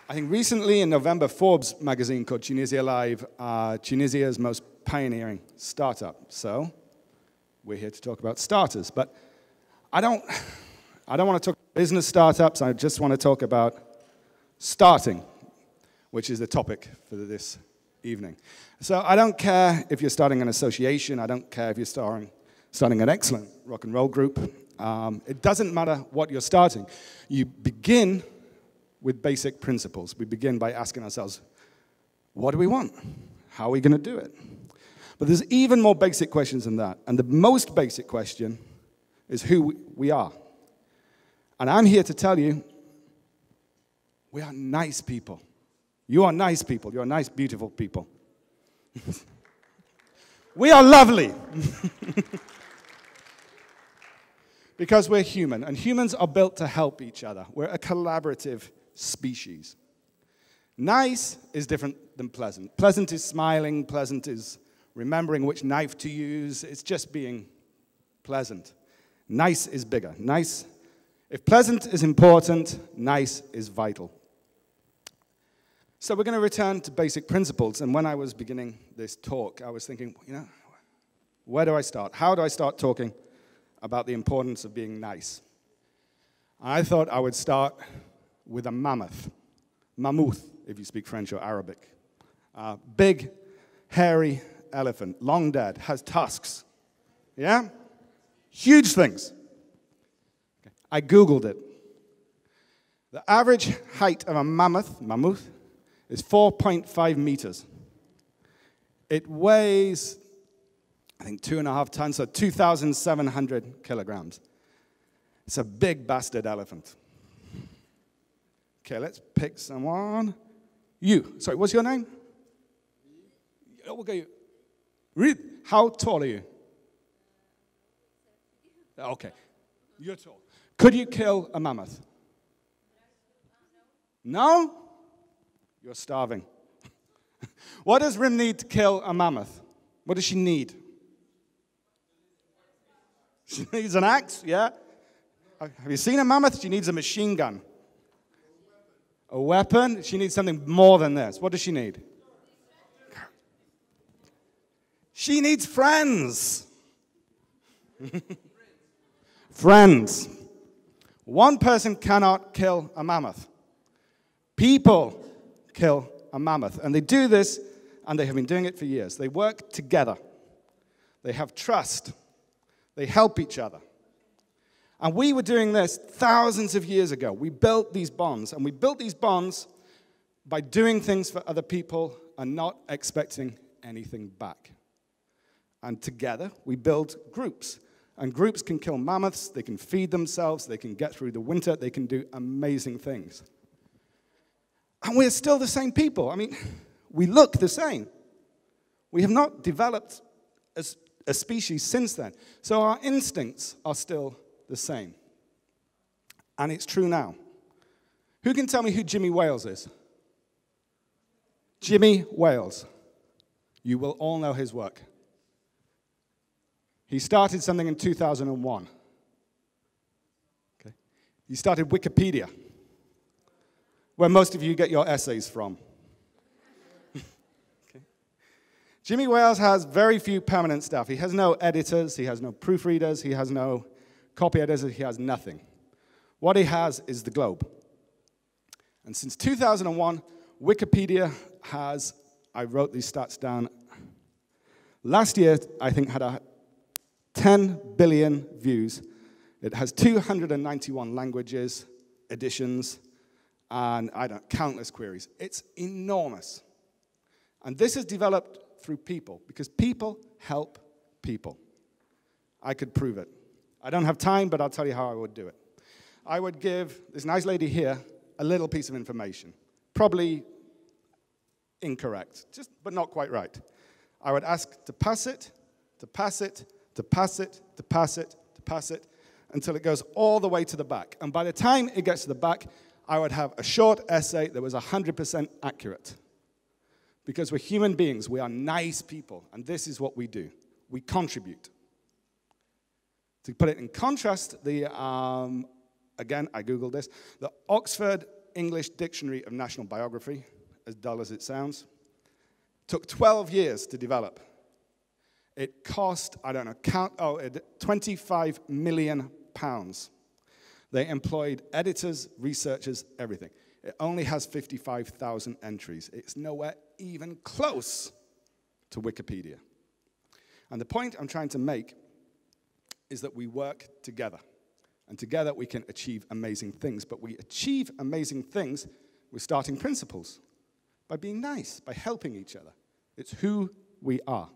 I think recently in November, Forbes magazine called Tunisia Live Tunisia's most pioneering startup. So we're here to talk about starters. But I don't want to talk business startups. I just want to talk about starting, which is the topic for this evening. So I don't care if you're starting an association. I don't care if you're starting an excellent rock and roll group. It doesn't matter what you're starting. You begin with basic principles. We begin by asking ourselves, what do we want? How are we going to do it? But there's even more basic questions than that. And the most basic question is who we are. And I'm here to tell you, we are nice people. You are nice people. You're nice, beautiful people. We are lovely. Because we're human, and humans are built to help each other. We're a collaborative species. Nice is different than pleasant. Pleasant is smiling. Pleasant is remembering which knife to use. It's just being pleasant. Nice is bigger. Nice, if pleasant is important, nice is vital. So we're going to return to basic principles. And when I was beginning this talk, I was thinking, where do I start? How do I start talking about the importance of being nice? And I thought I would start with a mammoth. Mammoth, if you speak French or Arabic. Big, hairy elephant, long dead, has tusks. Yeah? Huge things. Okay. I Googled it. The average height of a mammoth is 4.5 meters. It weighs, I think, 2.5 tons, so 2,700 kilograms. It's a big bastard elephant. Okay, let's pick someone. You. Sorry, what's your name? Oh, we'll go you. Read. How tall are you? Okay. You're tall. Could you kill a mammoth? No? You're starving. What does Rim need to kill a mammoth? What does she need? She needs an axe, yeah? Have you seen a mammoth? She needs a machine gun. A weapon? She needs something more than this. What does she need? She needs friends. Friends. One person cannot kill a mammoth. People kill a mammoth. And they do this, and they have been doing it for years. They work together. They have trust. They help each other. And we were doing this thousands of years ago. We built these bonds, and we built these bonds by doing things for other people and not expecting anything back. And together, we build groups. And groups can kill mammoths, they can feed themselves, they can get through the winter, they can do amazing things. And we're still the same people. I mean, we look the same. We have not developed as a species since then. So our instincts are still the same. And it's true now. Who can tell me who Jimmy Wales is? Jimmy Wales. You will all know his work. He started something in 2001. Okay. He started Wikipedia, where most of you get your essays from. Okay. Jimmy Wales has very few permanent staff. He has no editors, he has no proofreaders, he has no copy editors, he has nothing. What he has is the globe. And since 2001, Wikipedia has, I wrote these stats down, last year, I think, had 10 billion views. It has 291 languages, editions, and countless queries. It's enormous. And this is developed through people, because people help people. I could prove it. I don't have time, but I'll tell you how I would do it. I would give this nice lady here a little piece of information, probably incorrect, but not quite right. I would ask to pass it, to pass it, to pass it, to pass it, to pass it, until it goes all the way to the back. And by the time it gets to the back, I would have a short essay that was 100% accurate. Because we're human beings, we are nice people, and this is what we do. We contribute. To put it in contrast, again, I Googled this, the Oxford English Dictionary of National Biography, as dull as it sounds. Took 12 years to develop. It cost, I don't know, 25 million pounds. They employed editors, researchers, everything. It only has 55,000 entries. It's nowhere even close to Wikipedia. And the point I'm trying to make is that we work together. And together we can achieve amazing things. But we achieve amazing things with starting principles, by being nice, by helping each other. It's who we are.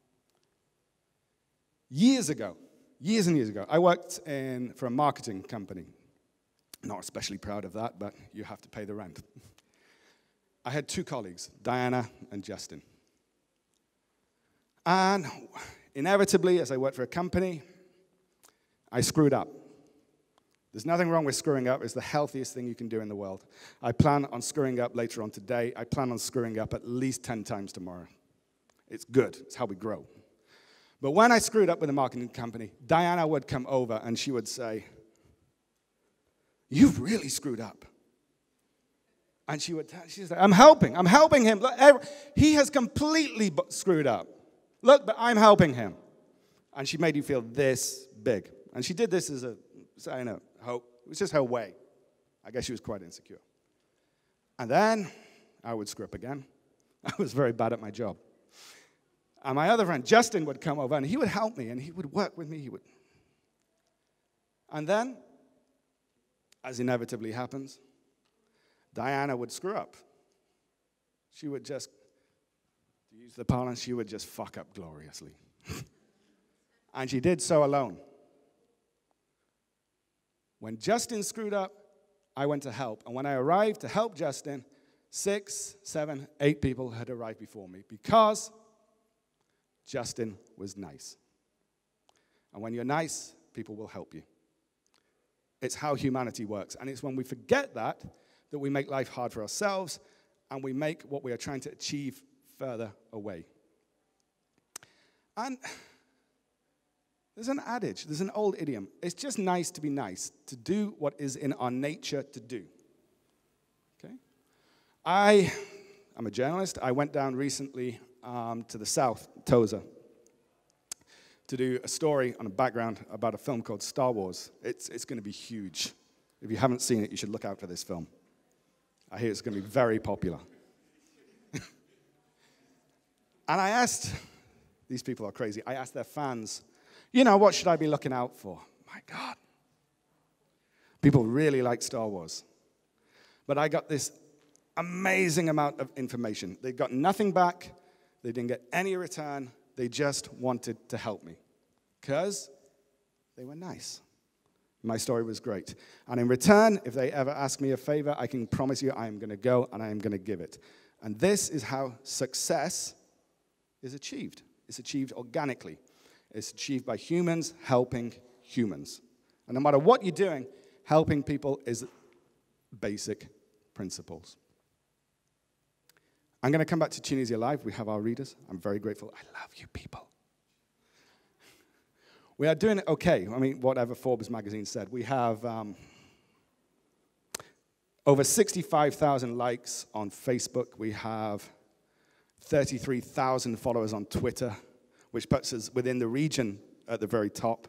Years and years ago, I worked for a marketing company. Not especially proud of that, but you have to pay the rent. I had two colleagues, Diana and Justin. And inevitably, as I worked for a company, I screwed up. There's nothing wrong with screwing up. It's the healthiest thing you can do in the world. I plan on screwing up later on today. I plan on screwing up at least 10 times tomorrow. It's good. It's how we grow. But when I screwed up with a marketing company, Diana would come over and she would say, "You've really screwed up." And she'd say, I'm helping him. Look, he has completely screwed up. Look, but I'm helping him. And she made you feel this big. And she did this as a sign of hope. It was just her way. I guess she was quite insecure. And then I would screw up again. I was very bad at my job. And my other friend, Justin, would come over and he would help me and he would work with me. And then, as inevitably happens, Diana would screw up. She would just, to use the parlance, she would just fuck up gloriously. And she did so alone. When Justin screwed up, I went to help. And when I arrived to help Justin, 6, 7, 8 people had arrived before me because Justin was nice. And when you're nice, people will help you. It's how humanity works. And it's when we forget that we make life hard for ourselves and we make what we are trying to achieve further away. And there's an adage, there's an old idiom. It's just nice to be nice, to do what is in our nature to do. Okay? I'm a journalist. I went down recently to the south, Toza, to do a story on a background about a film called Star Wars. It's going to be huge. If you haven't seen it, you should look out for this film. I hear it's going to be very popular. And I asked, these people are crazy, I asked their fans, what should I be looking out for? My God. People really like Star Wars. But I got this amazing amount of information. They got nothing back. They didn't get any return. They just wanted to help me because they were nice. My story was great. And in return, if they ever ask me a favor, I can promise you I am going to go and I am going to give it. And this is how success is achieved. It's achieved organically. It's achieved by humans helping humans. And no matter what you're doing, helping people is basic principles. I'm going to come back to Tunisia Live. We have our readers. I'm very grateful. I love you people. We are doing it okay. I mean, whatever Forbes magazine said. We have over 65,000 likes on Facebook. We have 33,000 followers on Twitter, which puts us within the region at the very top.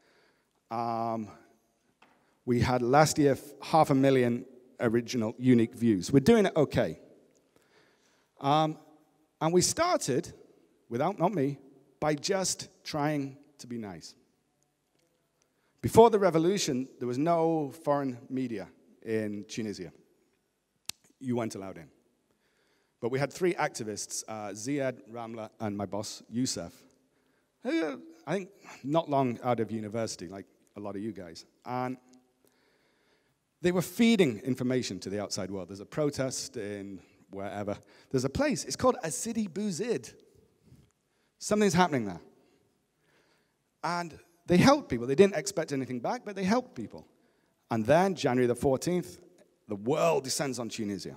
We had last year 500,000 original unique views. We're doing it okay. And we started, not me, by just trying to be nice. Before the revolution, there was no foreign media in Tunisia. You weren't allowed in. But we had 3 activists, Ziad, Ramla, and my boss, Youssef, who I think not long out of university, like a lot of you guys. And they were feeding information to the outside world. There's a protest in wherever. There's a place. It's called Sidi Bouzid. Something's happening there. And they helped people. They didn't expect anything back, but they helped people. And then, January the 14th, the world descends on Tunisia.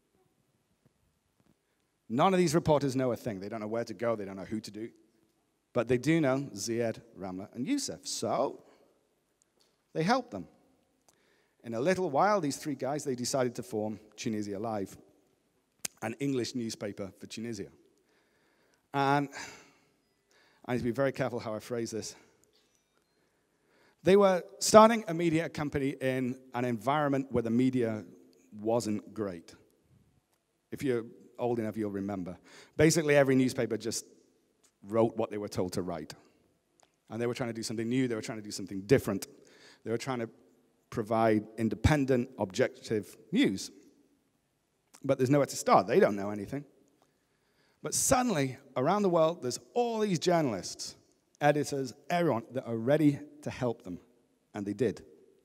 None of these reporters know a thing. They don't know where to go. They don't know who to do. But they do know Ziad, Ramla, and Youssef. So they help them. In a little while, these three guys, they decided to form Tunisia Live, an English newspaper for Tunisia. And I need to be very careful how I phrase this. They were starting a media company in an environment where the media wasn't great. If you're old enough, you'll remember. Basically, every newspaper just wrote what they were told to write. And they were trying to do something new. They were trying to do something different. They were trying to provide independent, objective news. But there's nowhere to start. They don't know anything. But suddenly, around the world, there's all these journalists, editors, everyone that are ready to help them. And they did.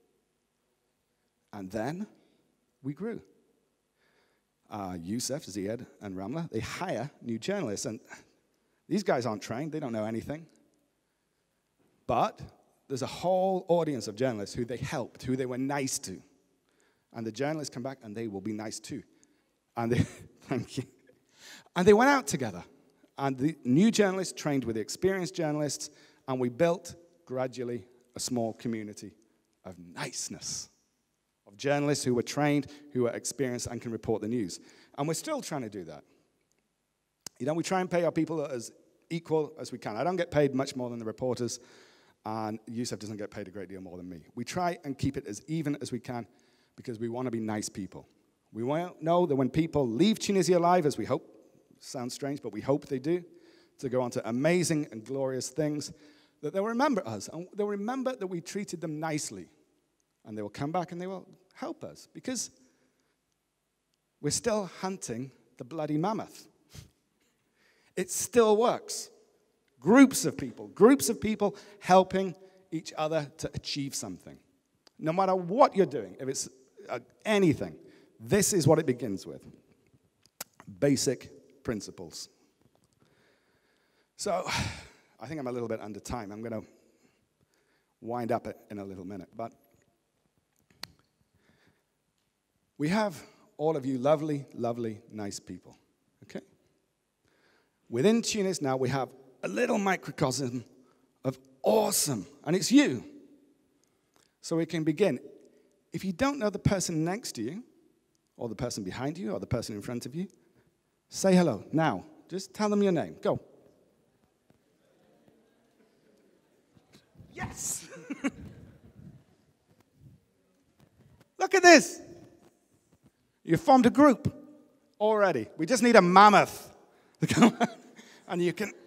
And then we grew. Youssef, Ziad, and Ramla, they hire new journalists. And these guys aren't trained. They don't know anything. But there's a whole audience of journalists who they helped, who they were nice to. And the journalists come back, and they will be nice too. And they, thank you. And they went out together. And the new journalists trained with the experienced journalists, and we built, gradually, a small community of niceness, of journalists who were trained, who are experienced, and can report the news. And we're still trying to do that. You know, we try and pay our people as equal as we can. I don't get paid much more than the reporters, and Youssef doesn't get paid a great deal more than me. We try and keep it as even as we can because we want to be nice people. We want to know that when people leave Tunisia Live, as we hope, sounds strange, but we hope they do, to go on to amazing and glorious things, that they'll remember us, and they'll remember that we treated them nicely, and they will come back and they will help us, because we're still hunting the bloody mammoth. It still works. Groups of people helping each other to achieve something. No matter what you're doing, if it's anything, this is what it begins with. Basic principles. So, I think I'm a little bit under time. I'm going to wind up it in a little minute. But we have all of you lovely, lovely, nice people. Okay? Within Tunis now, we have a little microcosm of awesome, and it's you. So we can begin. If you don't know the person next to you, or the person behind you, or the person in front of you, say hello now. Just tell them your name. Go. Yes! Look at this. You formed a group already. We just need a mammoth to come and you can.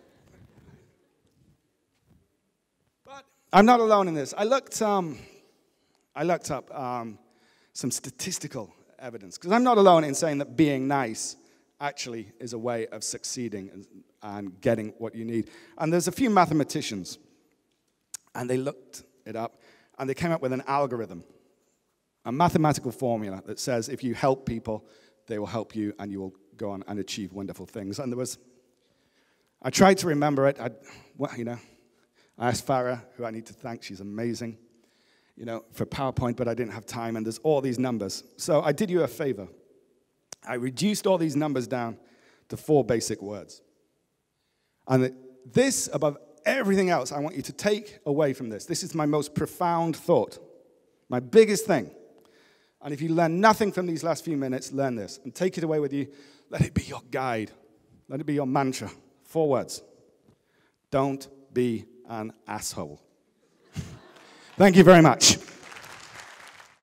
But I'm not alone in this. I looked up some statistical evidence, because I'm not alone in saying that being nice actually is a way of succeeding and getting what you need. And there's a few mathematicians, and they looked it up, and they came up with an algorithm, a mathematical formula that says if you help people, they will help you, and you will go on and achieve wonderful things. And I tried to remember it. I asked Farah, who I need to thank, she's amazing, for PowerPoint, but I didn't have time, and there's all these numbers. So I did you a favor. I reduced all these numbers down to 4 basic words. And this, above everything else, I want you to take away from this. This is my most profound thought, my biggest thing. And if you learn nothing from these last few minutes, learn this and take it away with you. Let it be your guide. Let it be your mantra. 4 words. Don't be an asshole. Thank you very much.